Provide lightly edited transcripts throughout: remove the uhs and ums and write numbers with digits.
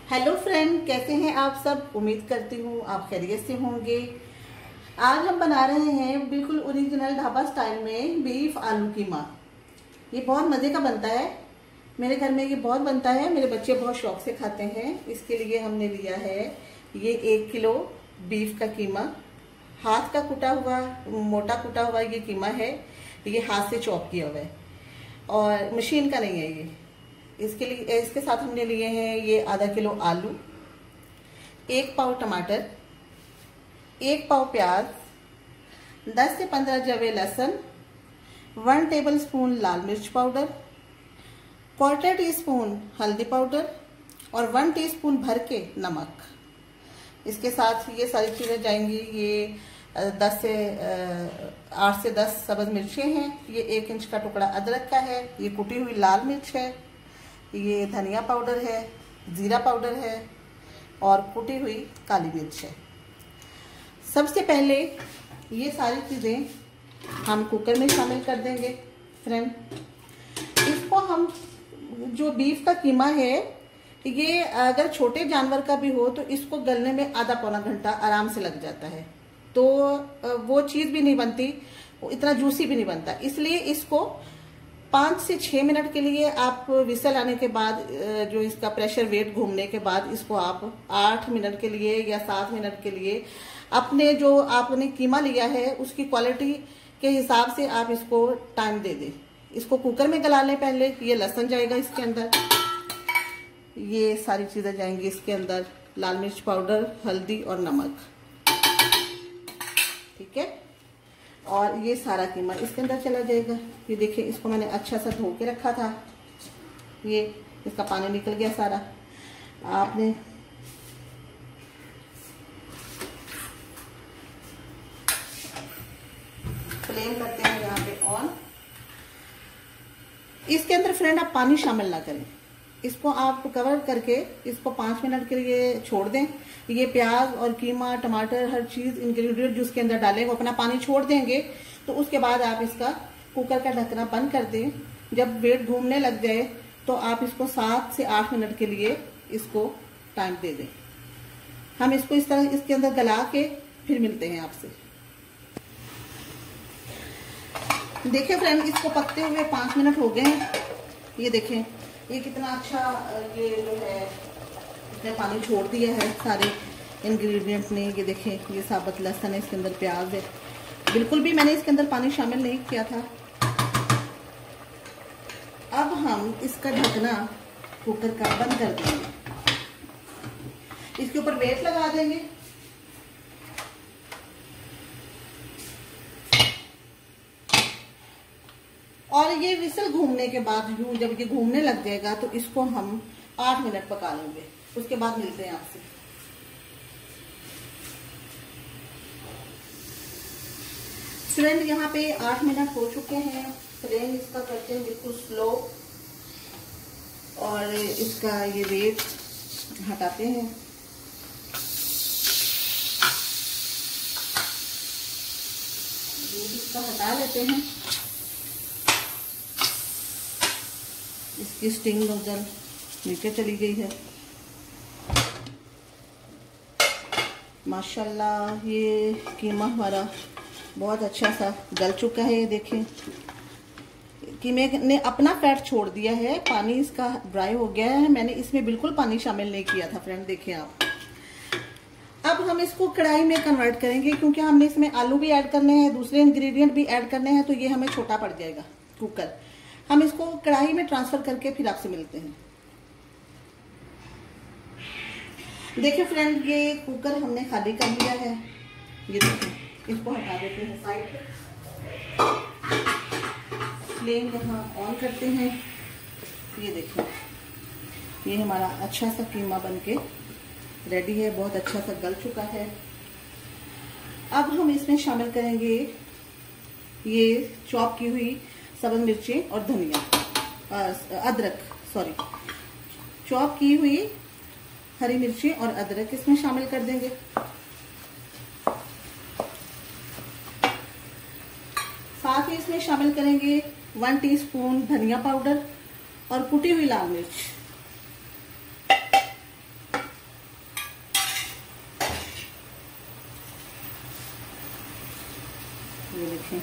Hello friend, कैसे हैं आप सब। उम्मीद करती हूँ आप खैरियत से होंगे। आज हम बना रहे हैं बिल्कुल ओरिजिनल ढाबा स्टाइल में बीफ आलू कीमा। ये बहुत मज़े का बनता है। मेरे घर में ये बहुत बनता है, मेरे बच्चे बहुत शौक से खाते हैं। इसके लिए हमने लिया है ये 1 किलो बीफ का कीमा। हाथ का कुटा हुआ, मोटा कुटा हुआ ये कीमा है। ये हाथ से चॉप किया हुआ है और मशीन का नहीं है ये। इसके लिए इसके साथ हमने लिए हैं ये आधा किलो आलू, 1 पाव टमाटर, 1 पाव प्याज, 10 से 15 जवे लहसुन, 1 टेबलस्पून लाल मिर्च पाउडर, 1/4 टीस्पून हल्दी पाउडर और 1 टीस्पून भर के नमक। इसके साथ ये सारी चीज़ें जाएंगी। ये 8 से 10 सब्ज मिर्चें हैं। ये 1 इंच का टुकड़ा अदरक का है। ये कुटी हुई लाल मिर्च है। ये धनिया पाउडर है, जीरा पाउडर है और कुटी हुई काली मिर्च है। सबसे पहले ये सारी चीज़ें हम कुकर में शामिल कर देंगे। फ्रेंड, इसको हम जो बीफ का कीमा है, ये अगर छोटे जानवर का भी हो तो इसको गलने में आधा पौना घंटा आराम से लग जाता है। तो वो चीज़ भी नहीं बनती, इतना जूसी भी नहीं बनता। इसलिए इसको 5 से 6 मिनट के लिए आप विसल आने के बाद, जो इसका प्रेशर वेट घूमने के बाद, इसको आप 8 मिनट के लिए या 7 मिनट के लिए अपने जो आपने कीमा लिया है उसकी क्वालिटी के हिसाब से आप इसको टाइम दे दें। इसको कुकर में गला लें पहले। ये लहसुन जाएगा इसके अंदर, ये सारी चीज़ें जाएंगी इसके अंदर, लाल मिर्च पाउडर, हल्दी और नमक। ठीक है, और ये सारा कीमा इसके अंदर चला जाएगा। ये देखिए, इसको मैंने अच्छा सा धो के रखा था। ये इसका पानी निकल गया सारा। आपने फ्लेम करते हैं यहाँ पे ऑन। इसके अंदर फ्रेंड आप पानी शामिल ना करें। इसको आप कवर करके इसको 5 मिनट के लिए छोड़ दें। ये प्याज और कीमा, टमाटर, हर चीज़ इंग्रेडिएंट जो उसके अंदर डालें वो अपना पानी छोड़ देंगे। तो उसके बाद आप इसका कुकर का ढक्कना बंद कर दें। जब वेट घूमने लग जाए तो आप इसको 7 से 8 मिनट के लिए इसको टाइम दे दें। हम इसको इस तरह इसके अंदर गला के फिर मिलते हैं आपसे। देखिए फ्रेंड, इसको पकते हुए 5 मिनट हो गए हैं। ये देखें, ये कितना अच्छा ये जो है इसने पानी छोड़ दिया है सारे इंग्रेडिएंट्स ने। ये देखें, ये साबुत लहसुन है, इसके अंदर प्याज है। बिल्कुल भी मैंने इसके अंदर पानी शामिल नहीं किया था। अब हम इसका ढकना कुकर का बंद कर देंगे। इसके ऊपर वेट लगा देंगे। और ये विसल घूमने के बाद, यूं जब ये घूमने लग जाएगा तो इसको हम 8 मिनट पका लेंगे। उसके बाद मिलते हैं आपसे। फ्रेंड, यहाँ पे 8 मिनट हो चुके हैं। फ्लेम इसका करते हैं बिल्कुल स्लो और इसका ये वेट हटाते हैं। इसका हटा लेते हैं। इसकी स्टिंग नोजल नीचे चली गई है। माशाल्लाह, ये कीमा हमारा बहुत अच्छा सा गल चुका है। ये देखें, कीमे ने अपना फैट छोड़ दिया है। पानी इसका ड्राई हो गया है। मैंने इसमें बिल्कुल पानी शामिल नहीं किया था। फ्रेंड देखें आप। अब हम इसको कढ़ाई में कन्वर्ट करेंगे, क्योंकि हमने इसमें आलू भी ऐड करने हैं, दूसरे इंग्रेडिएंट भी ऐड करने हैं, तो ये हमें छोटा पड़ जाएगा कुकर। हम इसको कढ़ाई में ट्रांसफर करके फिर आपसे मिलते हैं। देखिए फ्रेंड, ये कुकर हमने खाली कर लिया है। ये देखिए, इसको हटा देते हैं साइड पे। फ्लेम यहाँ ऑन करते हैं। ये देखिए, ये हमारा अच्छा सा कीमा बनके रेडी है। बहुत अच्छा सा गल चुका है। अब हम इसमें शामिल करेंगे ये चॉप की हुई सब्ज मिर्चें और धनिया, चॉप की हुई हरी मिर्ची और अदरक इसमें शामिल कर देंगे। साथ ही इसमें शामिल करेंगे 1 टीस्पून धनिया पाउडर और कुटी हुई लाल मिर्च। देखें।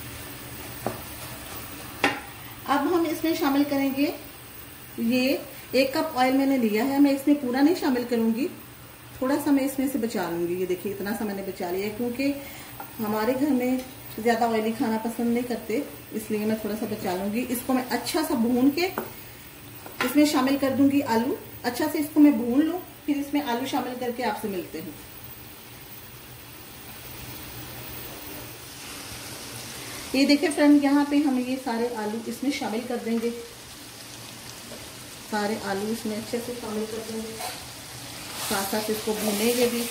अब हम इसमें शामिल करेंगे, ये 1 कप ऑयल मैंने लिया है, मैं इसमें पूरा नहीं शामिल करूंगी, थोड़ा सा मैं इसमें से बचा लूंगी। ये देखिए इतना सा मैंने बचा लिया है, क्योंकि हमारे घर में ज्यादा ऑयली खाना पसंद नहीं करते, इसलिए मैं थोड़ा सा बचा लूंगी। इसको मैं अच्छा सा भून के इसमें शामिल कर दूंगी आलू। अच्छा से इसको मैं भून लूं, फिर इसमें आलू शामिल करके आपसे मिलते हैं। ये देखिए फ्रेंड, यहाँ पे हम ये सारे आलू इसमें शामिल कर देंगे। सारे आलू इसमें अच्छे से शामिल कर देंगे, साथ साथ इसको भूनेंगे भी।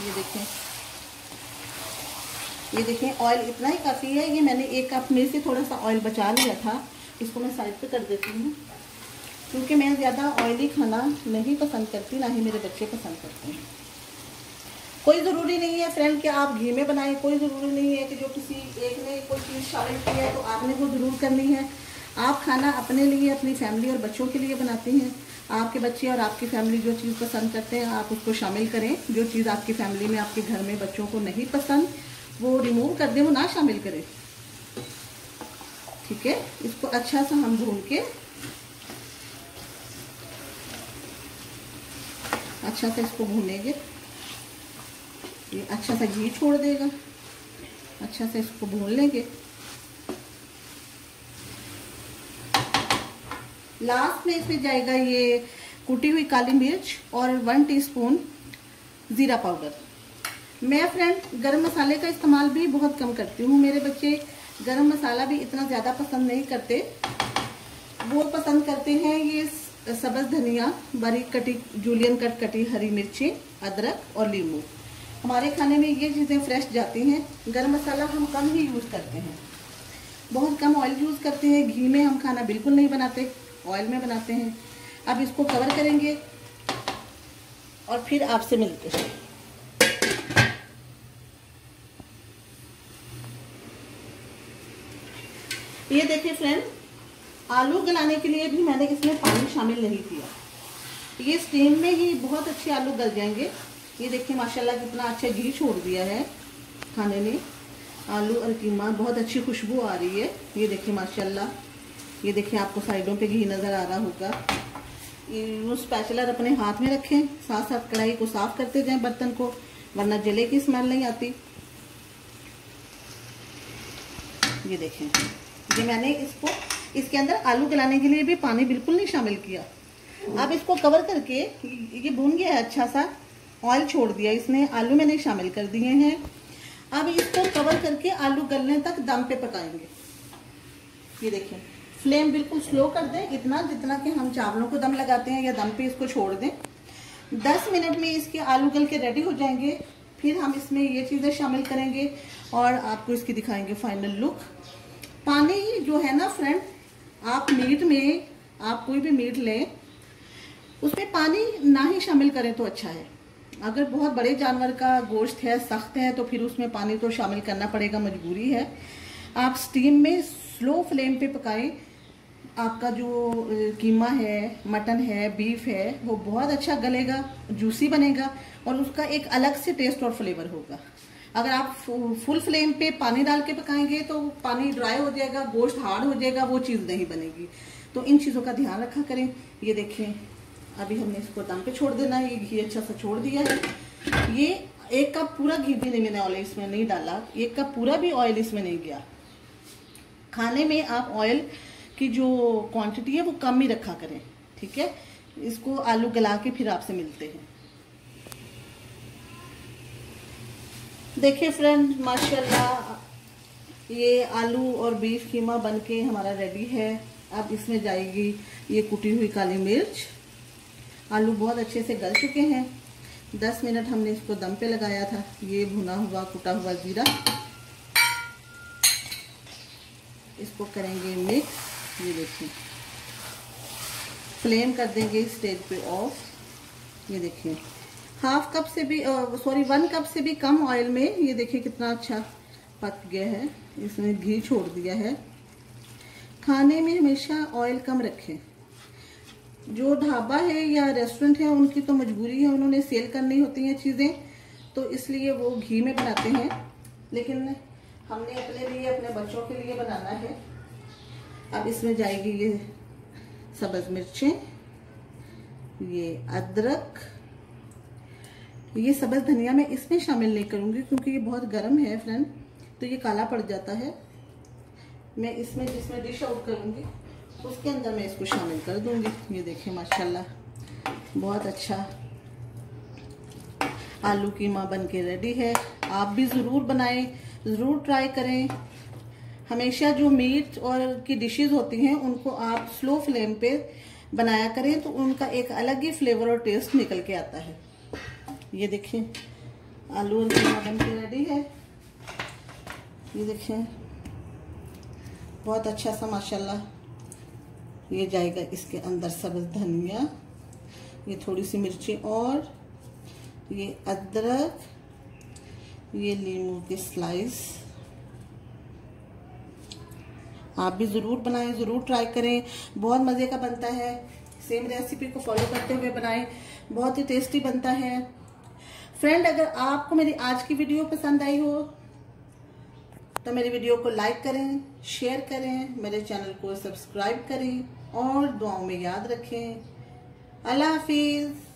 ये देखें ऑयल इतना ही काफ़ी है। ये मैंने 1 कप में से थोड़ा सा ऑयल बचा लिया था, इसको मैं साइड पे कर देती हूँ, क्योंकि मैं ज़्यादा ऑयली खाना नहीं पसंद करती, ना ही मेरे बच्चे पसंद करते हैं। कोई ज़रूरी नहीं है फ्रेंड कि आप घी में बनाएं, कोई ज़रूरी नहीं है कि जो किसी एक ने कोई चीज़ शामिल की है तो आपने वो ज़रूर करनी है। आप खाना अपने लिए, अपनी फैमिली और बच्चों के लिए बनाते हैं। आपके बच्चे और आपकी फैमिली जो चीज़ पसंद करते हैं आप उसको शामिल करें। जो चीज़ आपकी फैमिली में, आपके घर में बच्चों को नहीं पसंद वो रिमूव कर दें, वो ना शामिल करें। ठीक है, इसको अच्छा सा हम भून के अच्छा से इसको भूनेंगे। ये अच्छा सा घी छोड़ देगा, अच्छा से इसको भून लेंगे। लास्ट में इसमें जाएगा ये कुटी हुई काली मिर्च और 1 टीस्पून जीरा पाउडर। मैं फ्रेंड गरम मसाले का इस्तेमाल भी बहुत कम करती हूँ। मेरे बच्चे गरम मसाला भी इतना ज़्यादा पसंद नहीं करते, वो पसंद करते हैं ये सब्ज़ धनिया, बारीक कटी जूलियन कट कटी हरी मिर्ची, अदरक और नींबू। हमारे खाने में ये चीज़ें फ्रेश जाती हैं। गरम मसाला हम कम ही यूज़ करते हैं, बहुत कम ऑयल यूज़ करते हैं। घी में हम खाना बिल्कुल नहीं बनाते, ऑयल में बनाते हैं। अब इसको कवर करेंगे और फिर आपसे मिलते हैं। ये देखिए फ्रेंड, आलू गलाने के लिए भी मैंने इसमें पानी शामिल नहीं किया। ये स्टीम में ही बहुत अच्छे आलू गल जाएंगे। ये देखिए माशाल्लाह कितना अच्छा घी छोड़ दिया है खाने में। आलू और कीमा बहुत अच्छी खुशबू आ रही है। ये देखिए माशाल्लाह, ये देखिए आपको साइडों पे घी नज़र आ रहा होगा। ये स्पैचुलर अपने हाथ में रखें, साथ साथ कढ़ाई को साफ करते जाएं बर्तन को, वरना जले की स्मेल नहीं आती। ये देखें, ये मैंने इसके अंदर आलू गलाने के लिए भी पानी बिल्कुल नहीं शामिल किया। अब इसको कवर करके ये भून गया है, अच्छा सा ऑयल छोड़ दिया इसने, आलू मैंने शामिल कर दिए हैं। अब इसको कवर करके आलू गलने तक दम पे पकाएंगे। ये देखिए फ्लेम बिल्कुल स्लो कर दें, इतना जितना कि हम चावलों को दम लगाते हैं या दम पे इसको छोड़ दें। 10 मिनट में इसके आलू गल के रेडी हो जाएंगे। फिर हम इसमें ये चीज़ें शामिल करेंगे और आपको इसकी दिखाएंगे फाइनल लुक। पानी जो है ना फ्रेंड, आप मीट में, आप कोई भी मीट लें उसमें पानी ना ही शामिल करें तो अच्छा है। अगर बहुत बड़े जानवर का गोश्त है, सख्त है, तो फिर उसमें पानी तो शामिल करना पड़ेगा, मजबूरी है। आप स्टीम में स्लो फ्लेम पे पकाएं। आपका जो कीमा है, मटन है, बीफ है, वो बहुत अच्छा गलेगा, जूसी बनेगा और उसका एक अलग से टेस्ट और फ्लेवर होगा। अगर आप फुल फ्लेम पे पानी डाल के पकाएंगे तो पानी ड्राई हो जाएगा, गोश्त हार्ड हो जाएगा, वो चीज़ नहीं बनेगी। तो इन चीज़ों का ध्यान रखा करें। ये देखें अभी हमने इसको दम पे छोड़ देना है। ये घी अच्छा सा छोड़ दिया है। ये 1 कप पूरा घी भी नहीं, मैंने ऑयल इसमें नहीं डाला, 1 कप पूरा भी ऑयल इसमें नहीं गया। खाने में आप ऑयल की जो क्वांटिटी है वो कम ही रखा करें, ठीक है। इसको आलू गला के फिर आपसे मिलते हैं। देखिए फ्रेंड माशाल्लाह ये आलू और बीफ कीमा बनके हमारा रेडी है। अब इसमें जाएगी ये कुटी हुई काली मिर्च। आलू बहुत अच्छे से गल चुके हैं। 10 मिनट हमने इसको दम पे लगाया था। ये भुना हुआ कुटा हुआ जीरा, इसको करेंगे मिक्स। ये देखिए फ्लेम कर देंगे स्टेज पे ऑफ। ये देखिए 1 कप से भी कम ऑयल में ये देखिए कितना अच्छा पक गया है। इसमें घी छोड़ दिया है। खाने में हमेशा ऑयल कम रखें। जो ढाबा है या रेस्टोरेंट है उनकी तो मजबूरी है, उन्होंने सेल करनी होती हैं चीज़ें, तो इसलिए वो घी में बनाते हैं। लेकिन हमने अपने लिए, अपने बच्चों के लिए बनाना है। अब इसमें जाएगी ये सब्ज मिर्चें, ये अदरक, ये सब्ज धनिया मैं इसमें शामिल नहीं करूंगी क्योंकि ये बहुत गर्म है फ्रेंड, तो ये काला पड़ जाता है। मैं इसमें जिसमें डिश आउट करूंगी उसके अंदर मैं इसको शामिल कर दूंगी। ये देखें माशाल्लाह बहुत अच्छा आलू कीमा बन के रेडी है। आप भी ज़रूर बनाएं, ज़रूर ट्राई करें। हमेशा जो मीट और की डिशेस होती हैं उनको आप स्लो फ्लेम पे बनाया करें तो उनका एक अलग ही फ्लेवर और टेस्ट निकल के आता है। ये देखें आलू और कीमा बन के रेडी है। ये देखें बहुत अच्छा सा माशाल्लाह। ये जाएगा इसके अंदर सब्ज धनिया, ये थोड़ी सी मिर्ची और ये अदरक, ये नींबू की स्लाइस। आप भी ज़रूर बनाएं, ज़रूर ट्राई करें, बहुत मज़े का बनता है। सेम रेसिपी को फॉलो करते हुए बनाएं, बहुत ही टेस्टी बनता है। फ्रेंड, अगर आपको मेरी आज की वीडियो पसंद आई हो तो मेरी वीडियो को लाइक करें, शेयर करें, मेरे चैनल को सब्सक्राइब करें और दुआओं में याद रखें। अल्लाह हाफिज़।